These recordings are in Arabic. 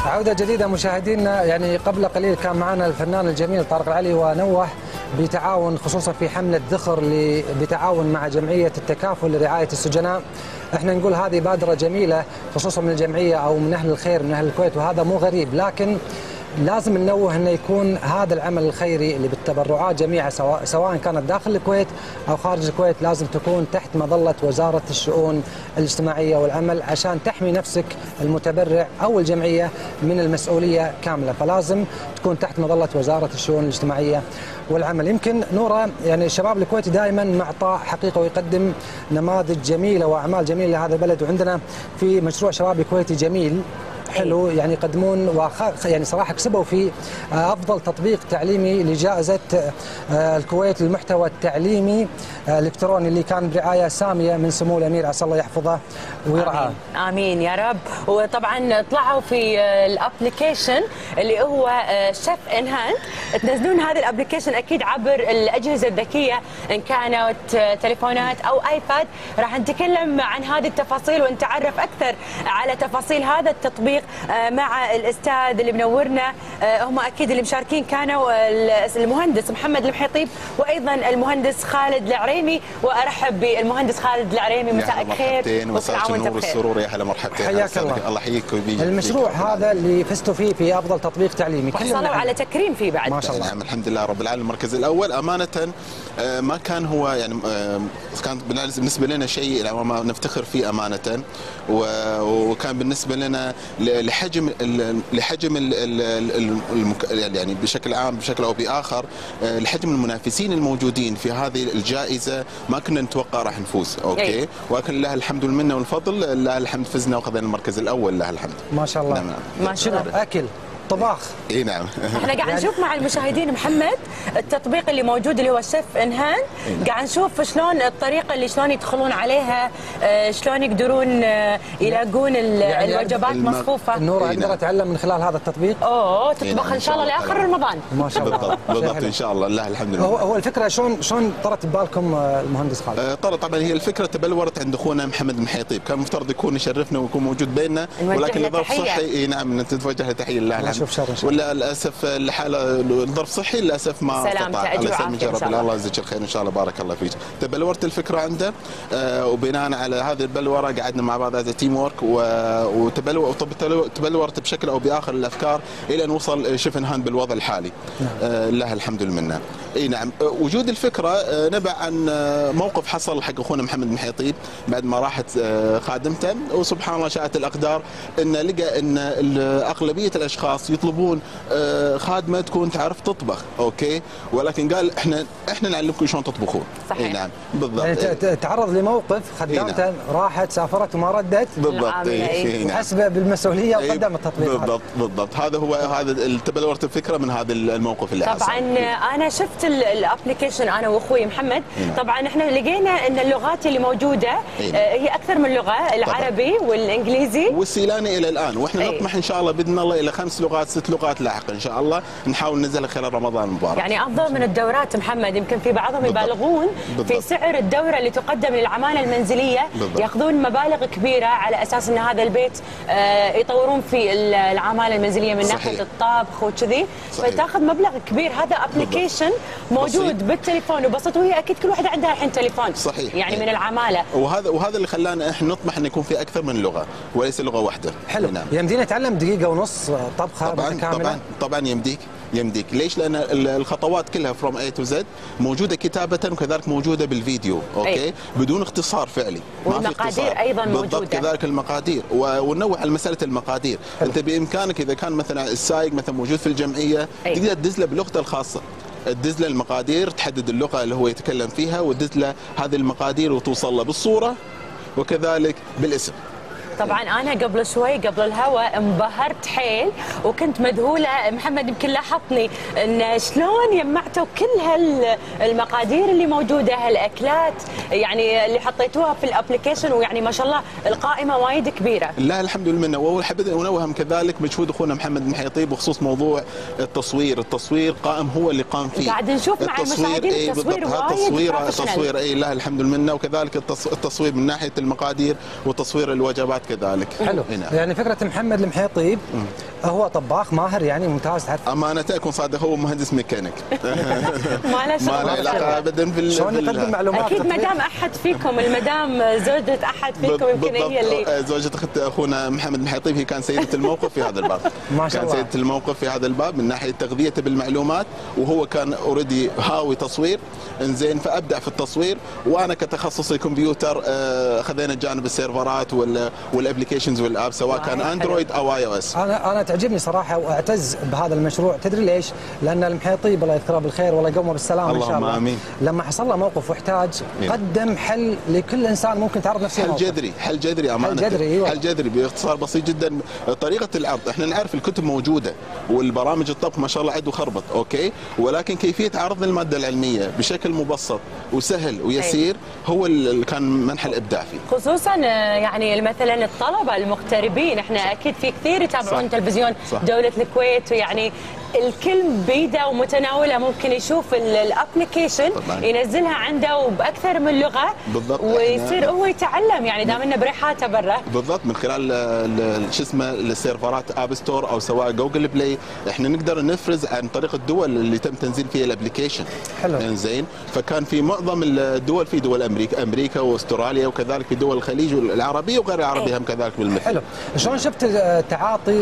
عودة جديدة مشاهدينا. يعني قبل قليل كان معنا الفنان الجميل طارق العلي ونوه بتعاون خصوصا في حملة ذخر بتعاون مع جمعية التكافل لرعاية السجناء. احنا نقول هذه بادرة جميلة خصوصا من الجمعية او من اهل الخير من اهل الكويت، وهذا مو غريب، لكن لازم ننوه انه يكون هذا العمل الخيري اللي بالتبرعات جميعها سواء كانت داخل الكويت او خارج الكويت لازم تكون تحت مظله وزاره الشؤون الاجتماعيه والعمل، عشان تحمي نفسك المتبرع او الجمعيه من المسؤوليه كامله، فلازم تكون تحت مظله وزاره الشؤون الاجتماعيه والعمل. يمكن نوره يعني الشباب الكويتي دائما معطاء حقيقه ويقدم نماذج جميله واعمال جميله لهذا البلد، وعندنا في مشروع شبابي كويتي جميل حلو يعني يقدمون يعني صراحه كسبوا في افضل تطبيق تعليمي لجائزه الكويت للمحتوى التعليمي الالكتروني اللي كان برعايه ساميه من سمو الامير عسى الله يحفظه ويرعاه. امين يا رب. وطبعا طلعوا في الابلكيشن اللي هو شيف ان هاند، تنزلون هذا الابلكيشن اكيد عبر الاجهزه الذكيه ان كانت تليفونات او ايباد. راح نتكلم عن هذه التفاصيل ونتعرف اكثر على تفاصيل هذا التطبيق مع الاستاذ اللي منورنا. هم اكيد اللي مشاركين كانوا المهندس محمد المحيطيب وايضا المهندس خالد العريمي. وارحب بالمهندس خالد العريمي، مساء الخير ومساء النور والسرور. يا هلا مرحبتين، حياك الله. الله يحييك ويبيك. المشروع هذا اللي فزتوا فيه في افضل تطبيق تعليمي، حصلوا على تكريم فيه بعد ما شاء الله. نعم الحمد لله رب العالمين. المركز الاول امانه ما كان هو يعني كان بالنسبه لنا شيء يعني ما نفتخر فيه امانه، وكان بالنسبه لنا لحجم يعني بشكل عام بشكل او باخر لحجم المنافسين الموجودين في هذه الجائزه ما كنا نتوقع راح نفوز. اوكي، ولكن لله الحمد والمنه والفضل، لله الحمد فزنا واخذنا المركز الاول لله الحمد. ما شاء الله. نعم. ما شاء الله. اكل طباخ. اي نعم. احنا قاعد نشوف مع المشاهدين محمد التطبيق اللي موجود اللي هو شيف ان هاند، قاعد نشوف شلون الطريقه اللي شلون يدخلون عليها، شلون يقدرون يلاقون يعني الوجبات مصفوفه. نور اقدر اتعلم من خلال هذا التطبيق. تطبخ ان شاء الله لاخر رمضان. ما شاء الله. بالضبط ان شاء الله لله الحمد لله. هو الفكره شلون طرت ببالكم المهندس خالد؟ طبعا هي الفكره تبلورت عند اخونا محمد المحيطيب، كان مفترض يكون يشرفنا ويكون موجود بيننا، ولكن لظرف صحي نعم نتوجه له تحيه لله الحمد. ولا للاسف الحاله الظرف صحي للاسف ما استطاع. الله يسلمك يا رب، الله يجزيك الخير ان شاء الله، بارك الله فيك. تبلورت الفكره عنده وبناء على هذه البلوره قعدنا مع بعض از تيم ورك وتبلورت بشكل او باخر الافكار الى ان وصل شيف ان هاند بالوضع الحالي. لله الحمد لله. اي نعم. وجود الفكره نبع عن موقف حصل حق اخونا محمد المحيطيب بعد ما راحت خادمته، وسبحان الله شاءت الاقدار ان لقى ان اغلبيه الاشخاص يطلبون خادمه تكون تعرف تطبخ. اوكي، ولكن قال احنا نعلمكم شلون تطبخون. صحيح. اي نعم بالضبط. يعني تعرض لموقف خدامته نعم. راحت سافرت وما ردت. بالضبط. وحسب بالمسؤوليه وقدم التطبيق. بالضبط. هذا تبلورت الفكره من هذا الموقف اللي حصل. طبعا انا شفت الابلكيشن انا واخوي محمد. طبعا احنا لقينا ان اللغات اللي موجوده هي اكثر من لغه، العربي والانجليزي والسيلاني الى الان، واحنا نطمح ان شاء الله باذن الله الى 5 لغات 6 لغات لاحقا ان شاء الله نحاول ننزلها خلال رمضان المبارك. يعني افضل من الدورات محمد، يمكن في بعضهم يبالغون في سعر الدوره اللي تقدم للعماله المنزليه. ياخذون مبالغ كبيره على اساس ان هذا البيت يطورون في العماله المنزليه من ناحيه الطبخ وكذي، فتاخذ مبلغ كبير. هذا ابلكيشن موجود بالتليفون وبسيط، وهي اكيد كل واحده عندها الحين تليفون. صحيح. يعني من العماله. وهذا اللي خلانا احنا نطمح انه يكون في اكثر من لغه وليس لغه واحده. حلو. نعم. يمدينا نتعلم دقيقه ونص طبخه متكامله. طبعا يمديك. ليش؟ لان الخطوات كلها فروم اي تو زد موجوده كتابه وكذلك موجوده بالفيديو. اوكي، بدون اختصار فعلي. والمقادير ايضا موجوده. بالضبط كذلك المقادير، وننوع على مساله المقادير. انت بامكانك اذا كان مثلا السايق مثلا موجود في الجمعيه تقدر تدز له بلغته الخاصه، تدز له المقادير، تحدد اللغه اللي هو يتكلم فيها وتدز له هذه المقادير وتوصل له بالصوره وكذلك بالاسم. طبعا انا قبل شوي قبل الهواء انبهرت حيل وكنت مذهوله. محمد يمكن لاحظني ان شلون جمعتوا كل هالمقادير اللي موجوده، هالاكلات يعني اللي حطيتوها في الابلكيشن، ويعني ما شاء الله القائمه وايد كبيره. لا الحمد لله. وحبيت انوهم كذلك مجهود اخونا محمد المحيطيب بخصوص موضوع التصوير قائم هو اللي قام فيه. قاعد نشوف مع المشاهدين التصوير وايد تصوير لله الحمد لله، وكذلك التصوير من ناحيه المقادير وتصوير الوجبات كذلك. حلو. يعني فكره محمد المحيطيب هو طباخ ماهر يعني ممتاز تعرف. امانه اكون صادق هو مهندس ميكانيك. ما له ما له علاقه ابدا شلون يقدم معلومات؟ اكيد مدام احد فيكم، المدام زوجة احد فيكم يمكن هي اللي زوجة اخت اخونا محمد بن حيطيب، هي كان سيدة الموقف في هذا الباب. ما شاء الله. كان سيدة الموقف في هذا الباب من ناحيه تغذيته بالمعلومات، وهو كان اوريدي هاوي تصوير انزين، فابدع في التصوير، وانا كتخصصي كمبيوتر خذينا جانب السيرفرات والابلكيشنز والاب سواء كان اندرويد او اي او اس. انا تعجبني صراحه واعتز بهذا المشروع، تدري ليش؟ لان المحيطيب الله يذكره بالخير والله يقومه بالسلامه ان شاء الله. آمين. لما حصل له موقف واحتاج قدم حل لكل انسان ممكن تعرض نفسه حل جذري، حل جذري امانه، حل جذري. أيوة. حل جذري باختصار بسيط جدا. طريقه العرض احنا نعرف الكتب موجوده والبرامج الطبخ ما شاء الله عد وخربط، اوكي، ولكن كيفيه عرض الماده العلميه بشكل مبسط وسهل ويسير هو اللي كان منحى الابداع فيه. خصوصا يعني مثلا الطلبه المغتربين، احنا اكيد في كثير يتابعون تلفزيون دوله الكويت، ويعني الكل بيده ومتناوله، ممكن يشوف الابلكيشن ينزلها عنده وباكثر من لغه بالضبط، ويصير هو يتعلم يعني دام انه بريحاته برا. بالضبط، من خلال شو اسمه السيرفرات اب ستور او سواء جوجل بلاي، احنا نقدر نفرز عن طريق الدول اللي تم تنزيل فيها الابلكيشن. حلو. زين، فكان في معظم الدول، في دول امريكا واستراليا، وكذلك في دول الخليج العربيه وغير العربيه هم كذلك بالمثل. حلو. شلون شفت تعاطي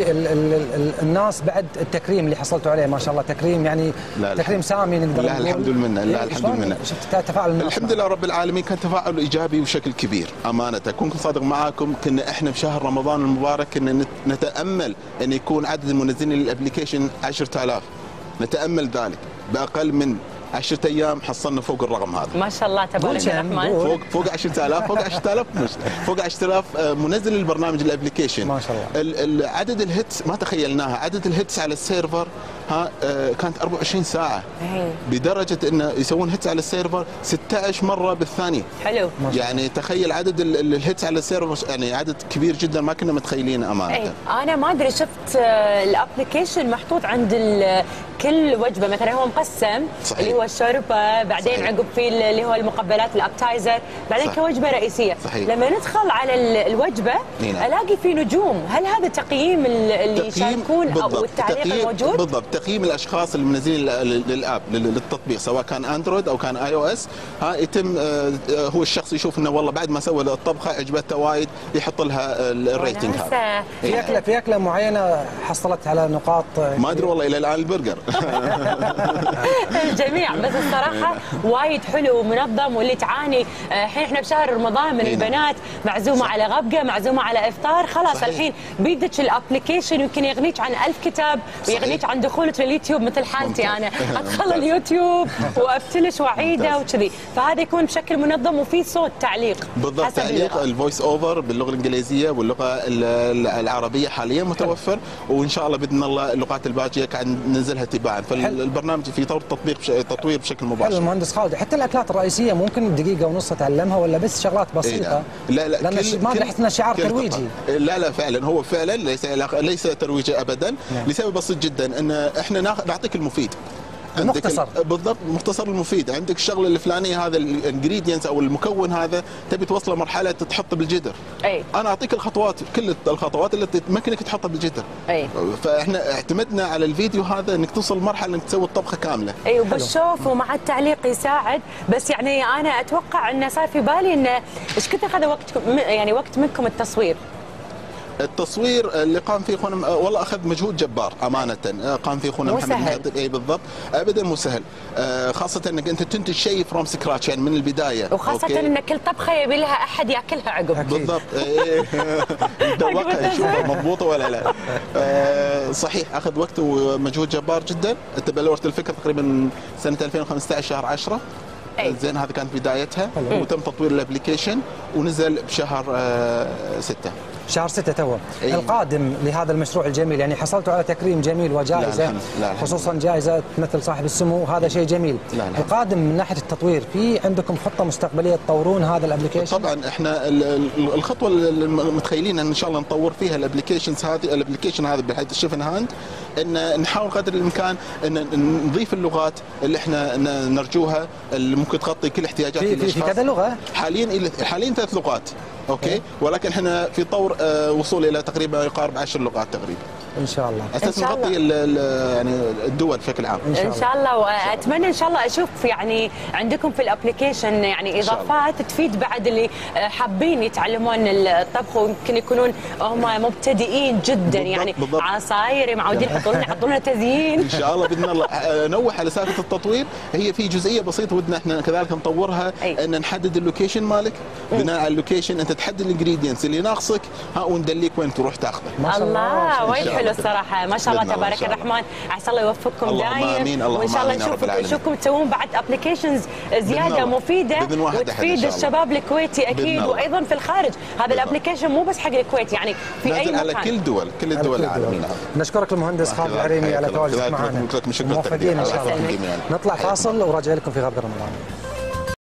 الناس بعد التكريم اللي حصلتوا عليه؟ ما شاء الله تكريم يعني تكريم سامي نقدر نقول. لا الحمد لله، لا الحمد لله. شفت تفاعل الناس؟ الحمد لله رب العالمين، كان تفاعل ايجابي بشكل كبير امانه. اكون صادق معاكم، كنا احنا بشهر رمضان المبارك كنا نتامل ان يكون عدد المنزلين للابلكيشن 10,000، نتامل ذلك باقل من 10 ايام حصلنا فوق الرقم هذا. ما شاء الله تبارك الرحمن. فوق 10,000 فوق 10,000 مش فوق 10,000 منزل البرنامج الابلكيشن. ما شاء الله. عدد الهيتس ما تخيلناها، عدد الهيتس على السيرفر كانت 24 ساعه بدرجه انه يسوون هيتس على السيرفر 16 مره بالثانيه. حلو. يعني تخيل عدد الهيتس على السيرفر، يعني عدد كبير جدا ما كنا متخيلينه امانه. انا ما ادري، شفت الابلكيشن محطوط عند كل وجبه، مثلا هو مقسم. صحيح. اللي هو الشوربه، بعدين صحيح. عقب في اللي هو المقبلات الابتايزر، بعدين صحيح. كوجبه رئيسيه. صحيح. لما ندخل على الوجبه الاقي في نجوم، هل هذا تقييم اللي يشاركون او التعليق الموجود؟ بالضبط، تقييم الاشخاص اللي منزلين للاب للتطبيق سواء كان اندرويد او كان اي او اس، يتم هو الشخص يشوف انه والله بعد ما سوى الطبخه عجبته وايد يحط لها الريتنج هذا. في اكله معينه حصلت على نقاط؟ ما ادري والله الى الان البرجر. الجميع، بس الصراحه وايد حلو ومنظم، واللي تعاني الحين احنا بشهر رمضان من البنات معزومه صح. على غبقه، معزومه على افطار، خلاص صحيح. الحين بيدك الابلكيشن يمكن يغنيك عن 1000 كتاب، ويغنيك عن دخولك لليوتيوب مثل حالتي انا ادخل اليوتيوب وافتلش واعيده وكذي، فهذا يكون بشكل منظم وفي صوت تعليق. بالضبط، تعليق الفويس اوفر باللغه الانجليزيه واللغه العربيه حاليا متوفر، وان شاء الله باذن الله اللغات الباقيه قاعد ننزلها تباعا، فالبرنامج في طور تطوير بشكل مباشر. حلو المهندس خالد، حتى الاكلات الرئيسيه ممكن دقيقه ونص اتعلمها ولا بس شغلات بسيطه؟ لا لان ما ادري احس انه شعار ترويجي. لا فعلا هو فعلا ليس ترويجي ابدا، لسبب بسيط جدا ان احنا نعطيك المفيد. مختصر. بالضبط، مختصر المفيد. عندك الشغله الفلانيه، هذا الانجريدينتس او المكون هذا تبي توصله مرحله تحطه بالجدر. انا اعطيك الخطوات، كل الخطوات اللي تمكنك تحطها بالجدر. فاحنا اعتمدنا على الفيديو هذا انك توصل لمرحله انك تسوي الطبخه كامله. وبالشوف ومع التعليق يساعد، بس يعني انا اتوقع انه صار في بالي انه ايش كثر اخذ وقت منكم التصوير؟ التصوير اللي قام فيه اخونا والله اخذ مجهود جبار امانه، قام فيه اخونا محمد بن حيطيب. اي بالضبط، ابدا مو سهل، خاصه انك انت تنتج شيء فروم سكراتش يعني من البدايه، وخاصه ان كل طبخه يبي لها احد ياكلها عقب. بالضبط. ذوقها يشوفها مضبوطه ولا لا. صحيح اخذ وقت ومجهود جبار جدا. انت بلورت الفكره تقريبا سنه 2015 شهر 10. زين، هذا كانت بدايتها، وتم تطوير الابلكيشن ونزل بشهر 6. شهر 6 تو. القادم لهذا المشروع الجميل، يعني حصلتوا على تكريم جميل وجائزه، خصوصا جائزه مثل صاحب السمو، هذا شيء جميل. القادم من ناحيه التطوير، في عندكم خطه مستقبليه تطورون هذا الابلكيشن؟ طبعا احنا الخطوه اللي متخيلين ان شاء الله نطور فيها الابلكيشن هذا بحيث الشيف ان هاند، ان نحاول قدر الامكان ان نضيف اللغات اللي احنا نرجوها اللي ممكن تغطي كل احتياجات الاشخاص. في كذا لغه حاليا 3 لغات، اوكي، ولكن احنا في طور وصول الى تقريبا يقارب 10 لغات تقريبا. ان شاء الله اساس نغطي يعني الدول بشكل عام ان شاء الله. واتمنى ان شاء الله اشوف يعني عندكم في الابلكيشن يعني اضافات تفيد بعد اللي حابين يتعلمون الطبخ ويمكن يكونون هم مبتدئين جدا يعني عصاير معودين يحطون لنا تزيين. ان شاء الله باذن الله. نوح على سالفه التطوير، هي في جزئيه بسيطه ودنا احنا كذلك نطورها، ان نحدد اللوكيشن مالك. بناء على اللوكيشن انت تحدد الانجريدينتس اللي ناقصك وندليك وين تروح تاخذه. الله وايد حلو الصراحه، ما شاء الله تبارك الرحمن. عسى الله يوفقكم دايم، وان شاء الله نشوفكم تسوون بعد ابلكيشنز زياده مفيده وتفيد الشباب الكويتي اكيد، وايضا في الخارج. هذا الابلكيشن مو بس حق الكويت، يعني في اي مكان على كل الدول العالميه. نشكرك المهندس خالد العريمي على تواجدك معنا. موفقين ان شاء الله. نطلع فاصل وراجع لكم في غرب رمضان.